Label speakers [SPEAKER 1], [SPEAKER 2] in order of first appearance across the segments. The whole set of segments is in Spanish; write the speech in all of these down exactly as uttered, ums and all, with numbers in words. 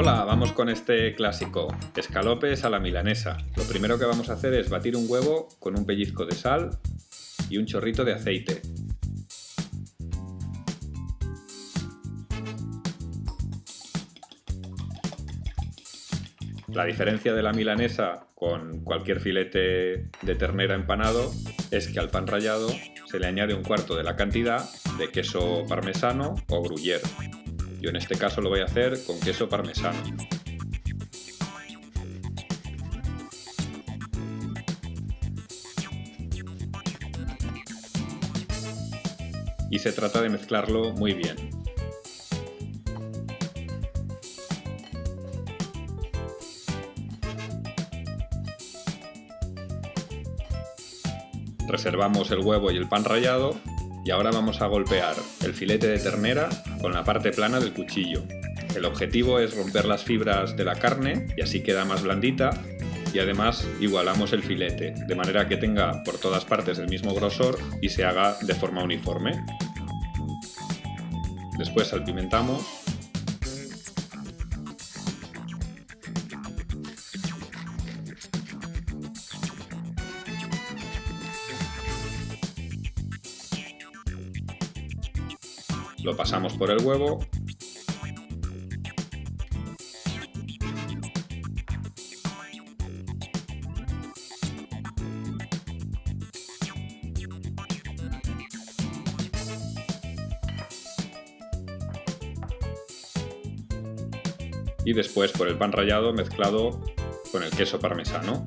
[SPEAKER 1] Hola, vamos con este clásico, escalopes a la milanesa. Lo primero que vamos a hacer es batir un huevo con un pellizco de sal y un chorrito de aceite. La diferencia de la milanesa con cualquier filete de ternera empanado es que al pan rallado se le añade un cuarto de la cantidad de queso parmesano o gruyère. Yo en este caso lo voy a hacer con queso parmesano. Y se trata de mezclarlo muy bien. Reservamos el huevo y el pan rallado y ahora vamos a golpear el filete de ternera con la parte plana del cuchillo. El objetivo es romper las fibras de la carne y así queda más blandita, y además igualamos el filete de manera que tenga por todas partes el mismo grosor y se haga de forma uniforme. Después salpimentamos. Lo pasamos por el huevo y después por el pan rallado mezclado con el queso parmesano.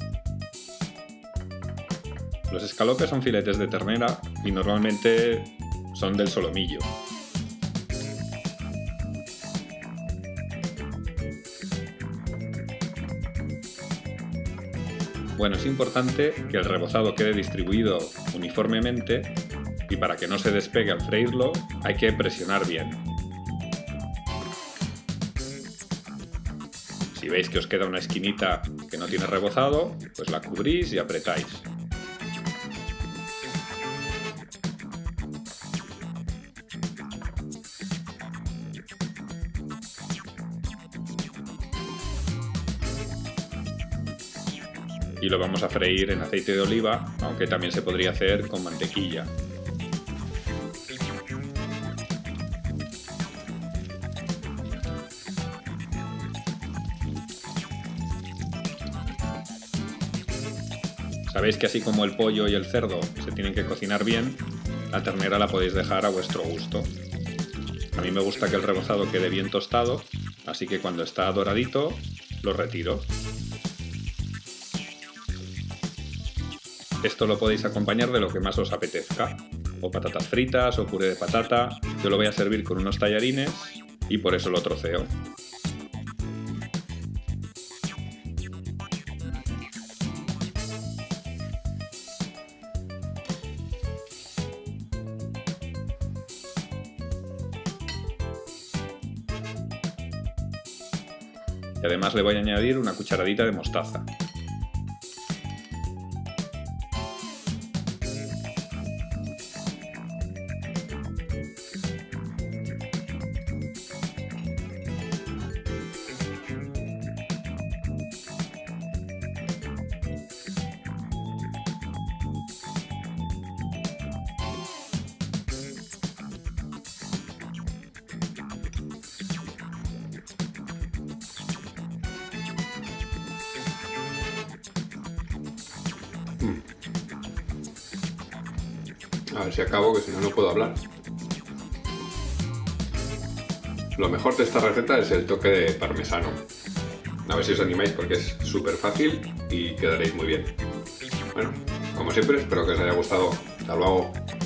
[SPEAKER 1] Los escalopes son filetes de ternera y normalmente son del solomillo. Bueno, es importante que el rebozado quede distribuido uniformemente y para que no se despegue al freírlo hay que presionar bien. Si veis que os queda una esquinita que no tiene rebozado, pues la cubrís y apretáis. Y lo vamos a freír en aceite de oliva, aunque también se podría hacer con mantequilla. Sabéis que así como el pollo y el cerdo se tienen que cocinar bien, la ternera la podéis dejar a vuestro gusto. A mí me gusta que el rebozado quede bien tostado, así que cuando está doradito lo retiro. Esto lo podéis acompañar de lo que más os apetezca, o patatas fritas o puré de patata. Yo lo voy a servir con unos tallarines y por eso lo troceo. Y además le voy a añadir una cucharadita de mostaza.
[SPEAKER 2] A ver si acabo, que si no, no puedo hablar. Lo mejor de esta receta es el toque de parmesano. A ver si os animáis porque es súper fácil y quedaréis muy bien. Bueno, como siempre, espero que os haya gustado. Hasta luego.